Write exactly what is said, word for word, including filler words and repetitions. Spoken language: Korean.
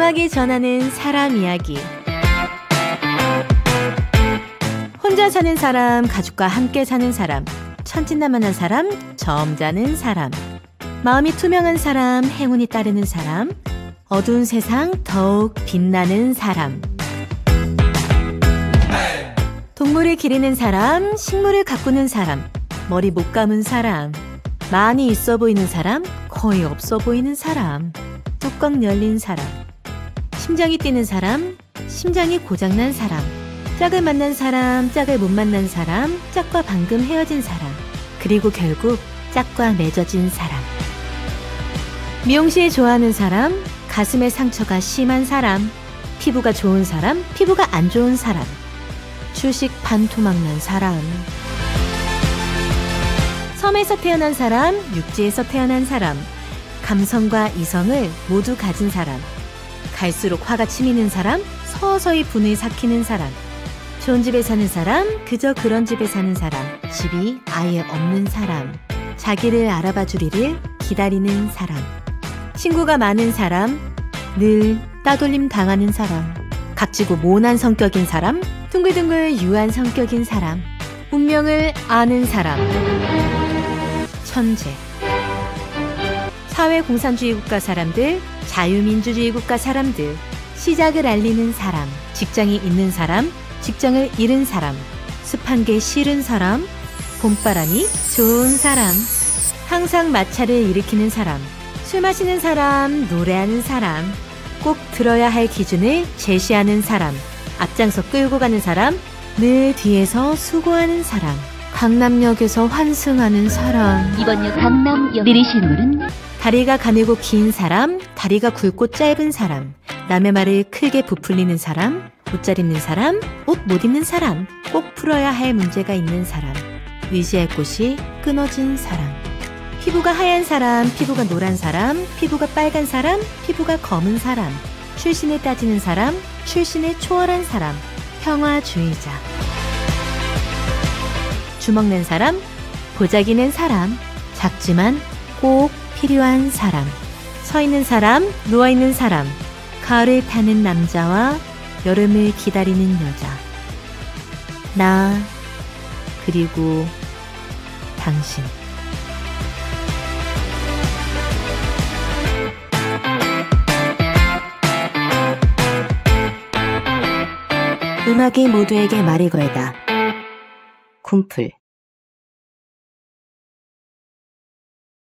음악이 전하는 사람 이야기. 혼자 사는 사람, 가족과 함께 사는 사람, 천진난만한 사람, 점잖은 사람, 마음이 투명한 사람, 행운이 따르는 사람, 어두운 세상 더욱 빛나는 사람, 동물을 기르는 사람, 식물을 가꾸는 사람, 머리 못 감은 사람, 많이 있어 보이는 사람, 거의 없어 보이는 사람, 뚜껑 열린 사람, 심장이 뛰는 사람, 심장이 고장난 사람, 짝을 만난 사람, 짝을 못 만난 사람, 짝과 방금 헤어진 사람, 그리고 결국 짝과 맺어진 사람. 미용실 좋아하는 사람, 가슴에 상처가 심한 사람, 피부가 좋은 사람, 피부가 안 좋은 사람, 주식 반토막난 사람, 섬에서 태어난 사람, 육지에서 태어난 사람, 감성과 이성을 모두 가진 사람, 갈수록 화가 치미는 사람, 서서히 분을 삭히는 사람, 좋은 집에 사는 사람, 그저 그런 집에 사는 사람, 집이 아예 없는 사람, 자기를 알아봐 주리를 기다리는 사람, 친구가 많은 사람, 늘 따돌림 당하는 사람, 각지고 모난 성격인 사람, 둥글둥글 유한 성격인 사람, 운명을 아는 사람, 천재. 사회공산주의 국가 사람들, 자유민주주의 국가 사람들, 시작을 알리는 사람, 직장이 있는 사람, 직장을 잃은 사람, 습한 게 싫은 사람, 봄바람이 좋은 사람, 항상 마찰을 일으키는 사람, 술 마시는 사람, 노래하는 사람, 꼭 들어야 할 기준을 제시하는 사람, 앞장서 끌고 가는 사람, 늘 뒤에서 수고하는 사람, 강남역에서 환승하는 사람. 이번 역 강남역 내리실 문은 다리가 가늘고 긴 사람, 다리가 굵고 짧은 사람, 남의 말을 크게 부풀리는 사람, 옷 잘 입는 사람, 옷 못 입는 사람, 꼭 풀어야 할 문제가 있는 사람, 의지할 곳이 끊어진 사람, 피부가 하얀 사람, 피부가 노란 사람, 피부가 빨간 사람, 피부가 검은 사람, 출신을 따지는 사람, 출신을 초월한 사람, 평화주의자, 주먹낸 사람, 보자기 낸 사람, 작지만 꼭 필요한 사람, 서 있는 사람, 누워 있는 사람, 가을을 타는 남자와 여름을 기다리는 여자, 나 그리고 당신. 음악이 모두에게 말을 걸다. 쿰플.